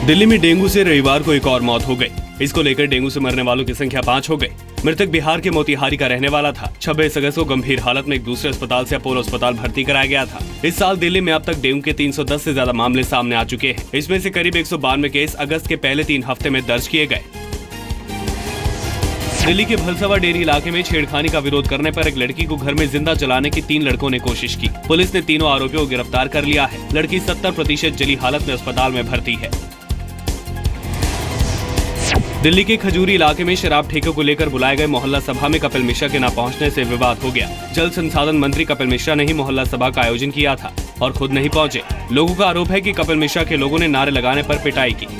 दिल्ली में डेंगू से रविवार को एक और मौत हो गई। इसको लेकर डेंगू से मरने वालों की संख्या 5 हो गई। मृतक बिहार के मोतिहारी का रहने वाला था। 26 अगस्त को गंभीर हालत में एक दूसरे अस्पताल से अपोलो अस्पताल भर्ती कराया गया था। इस साल दिल्ली में अब तक डेंगू के 310 से ज्यादा मामले सामने आ चुके हैं। इसमें से करीब 192 केस अगस्त के पहले 3 हफ्ते में दर्ज किए गए। दिल्ली के भलसवा डेरी इलाके में छेड़खानी का विरोध करने पर एक लड़की को घर में जिंदा जलाने की 3 लड़कों ने कोशिश की। पुलिस ने तीनों आरोपियों को गिरफ्तार कर लिया है। लड़की 70% जली हालत में अस्पताल में भर्ती है। दिल्ली के खजूरी इलाके में शराब ठेके को लेकर बुलाए गए मोहल्ला सभा में कपिल मिश्रा के न पहुंचने से विवाद हो गया। जल संसाधन मंत्री कपिल मिश्रा ने ही मोहल्ला सभा का आयोजन किया था और खुद नहीं पहुंचे। लोगों का आरोप है कि कपिल मिश्रा के लोगों ने नारे लगाने पर पिटाई की।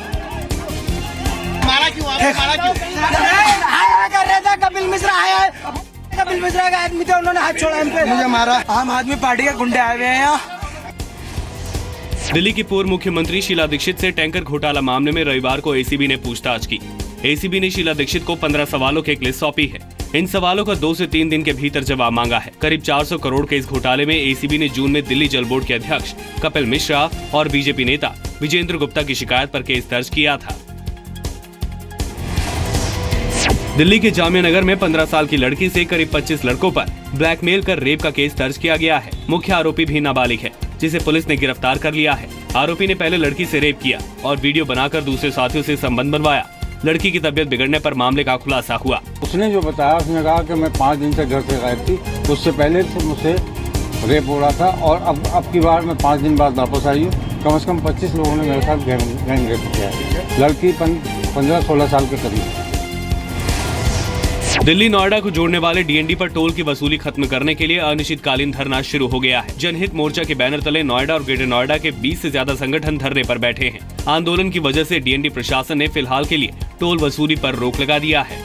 कपिल मिश्रा का आदमी थे, उन्होंने हाथ छोड़ा हम पे, मुझे मारा। आम आदमी पार्टी के गुंडे आए हुए हैं यहाँ। दिल्ली की पूर्व मुख्यमंत्री शीला दीक्षित से टैंकर घोटाला मामले में रविवार को एसीबी ने पूछताछ की। एसीबी ने शीला दीक्षित को 15 सवालों की एक लिस्ट सौंपी है। इन सवालों का 2 से 3 दिन के भीतर जवाब मांगा है। करीब 400 करोड़ के इस घोटाले में एसीबी ने जून में दिल्ली जल बोर्ड के अध्यक्ष कपिल मिश्रा और बीजेपी नेता विजेंद्र गुप्ता की शिकायत पर केस दर्ज किया था। दिल्ली के जामिया नगर में 15 साल की लड़की से करीब 25 लड़कों पर ब्लैकमेल कर रेप का केस दर्ज किया गया है। मुख्य आरोपी भी नाबालिग है, जिसे पुलिस ने गिरफ्तार कर लिया है। आरोपी ने पहले लड़की से रेप किया और वीडियो बनाकर दूसरे साथियों से संबंध बनवाया। लड़की की तबीयत बिगड़ने पर मामले का खुलासा हुआ। उसने जो बताया, उसने कहा कि मैं 5 दिन से घर से गायब थी। उससे पहले मुझसे रेप हो रहा था और अब की बार मैं 5 दिन बाद वापस आई हूँ। कम से कम 25 लोगों ने मेरे साथ गैंग रेप किया है। लड़की 15-16 साल के करीब। दिल्ली नोएडा को जोड़ने वाले डीएनडी पर टोल की वसूली खत्म करने के लिए अनिश्चितकालीन धरना शुरू हो गया है। जनहित मोर्चा के बैनर तले नोएडा और ग्रेटर नोएडा के 20 से ज्यादा संगठन धरने पर बैठे हैं। आंदोलन की वजह से डीएनडी प्रशासन ने फिलहाल के लिए टोल वसूली पर रोक लगा दिया है।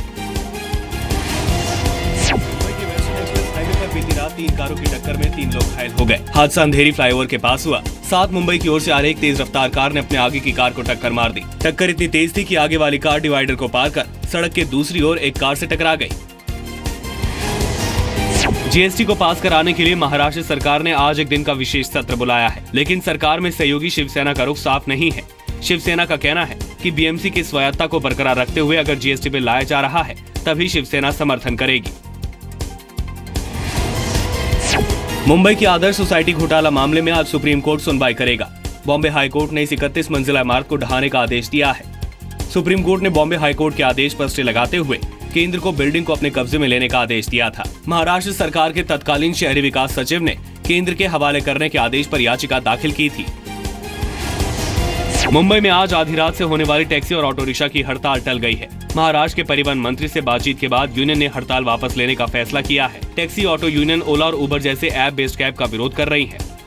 बीती रात 3 कारों की टक्कर में 3 लोग घायल हो गए। हादसा अंधेरी फ्लाईओवर के पास हुआ। 7 मुंबई की ओर से आ रही एक तेज रफ्तार कार ने अपने आगे की कार को टक्कर मार दी। टक्कर इतनी तेज थी कि आगे वाली कार डिवाइडर को पार कर सड़क के दूसरी ओर एक कार से टकरा गई। जीएसटी को पास कराने के लिए महाराष्ट्र सरकार ने आज एक दिन का विशेष सत्र बुलाया है, लेकिन सरकार में सहयोगी शिवसेना का रुख साफ नहीं है। शिवसेना का कहना है कि बीएमसी की स्वायत्ता को बरकरार रखते हुए अगर जीएसटी बिल लाया जा रहा है तभी शिवसेना समर्थन करेगी। मुंबई की आदर्श सोसाइटी घोटाला मामले में आज सुप्रीम कोर्ट सुनवाई करेगा। बॉम्बे हाई कोर्ट ने इस 31 मंजिला इमारत को ढहाने का आदेश दिया है। सुप्रीम कोर्ट ने बॉम्बे हाई कोर्ट के आदेश पर स्टे लगाते हुए केंद्र को बिल्डिंग को अपने कब्जे में लेने का आदेश दिया था। महाराष्ट्र सरकार के तत्कालीन शहरी विकास सचिव ने केंद्र के हवाले करने के आदेश पर याचिका दाखिल की थी। मुंबई में आज आधी रात से होने वाली टैक्सी और ऑटो रिक्शा की हड़ताल टल गई है। महाराष्ट्र के परिवहन मंत्री से बातचीत के बाद यूनियन ने हड़ताल वापस लेने का फैसला किया है। टैक्सी ऑटो यूनियन ओला और उबर जैसे ऐप बेस्ड कैब का विरोध कर रही है।